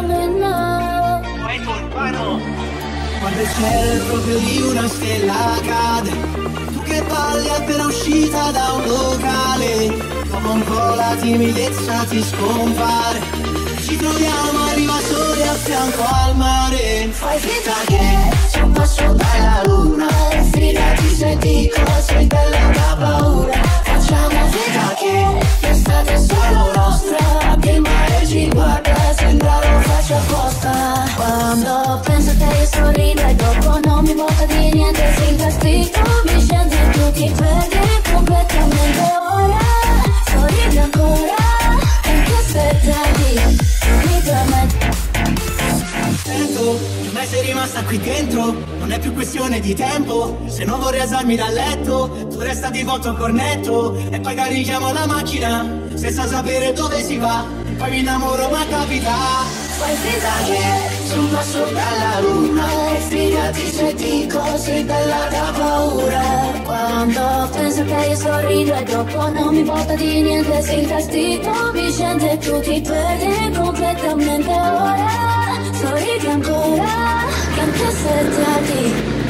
Quando il cielo proprio di una stella cade, tu che balli appena uscita da un locale, dopo un po' la timidezza ti scompare, ci troviamo, arriva sole a fianco al mare. Fai finta che c'è un passo dalla luna, e fidati se dico sei bella da paura. Facciamo finta che l'estate è solo nostra, anche il mare ci guarda, sembra lo faccia apposta. Quando penso a te io sorrido e dopo non mi importa di niente, sei incastrito, mi scende e tu ti perdi completamente. Ora sorridi ancora, anche se tardi, mi permetti. Sento che ormai sei rimasta qui dentro, non è più questione di tempo. Se non vorrei alzarmi dal letto, tu resta di volta un cornetto, e poi carichiamo la macchina senza sapere dove si va, e poi mi innamoro ma capita. Fai finta che sono un passo dalla luna, e fidati se dico sei bella da paura. Quando penso a te io sorrido e dopo non mi importa di niente, sei intestito, mi scende e tu ti perdi completamente. Ora sorridi ancora, che anche se tardi